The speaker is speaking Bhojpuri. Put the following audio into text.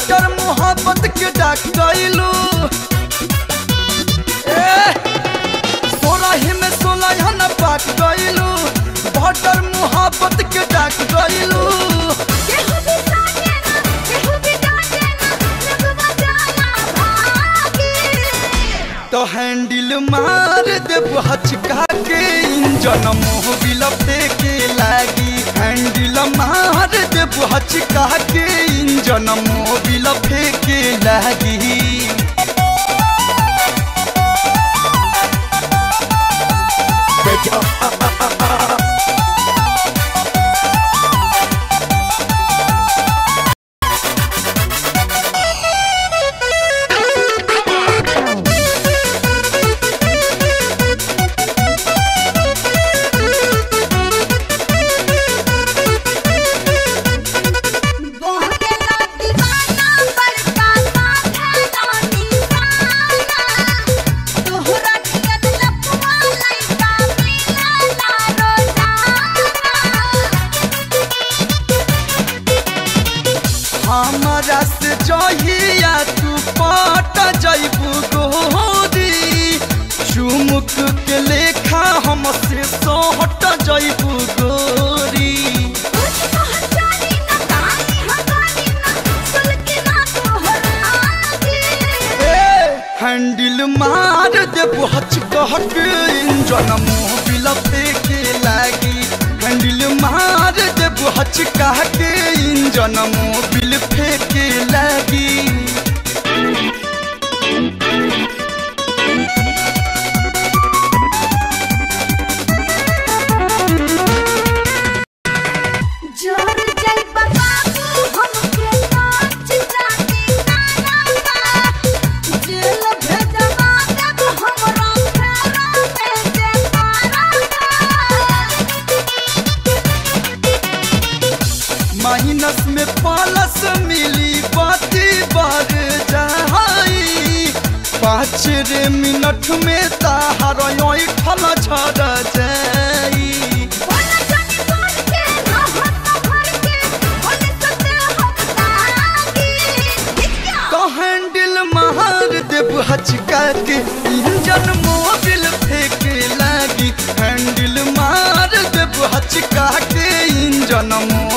भटर मोहब्बत के डाक गइलू 16 में 16 न पाक गइलू भटर मोहब्बत के डाक गइलू तो हैंडल मार देव हचका के इंजन मोबिल फेंके लागी हैंडल मार देव हचका के इंजन मोबिल फेंके लागी हमारा से जहिया तू पट जइबू गोरी चुमुक के लेखा हमसे सोहट जइबू गोरी हैंडल मार देबू हचकहक इंजन मोबिल फेंके लागी हैंडल मार देबू हचका के इंजन मोबिल फेंके लागी माइनस में प्लस मिली बाती बार जाई 5 मिनट में ताहर ठल झड़ जाई तो हैंडल मार देव हचका के इंजन मोबिल फेंके लागी हैंडल मार देव हचका के इंजन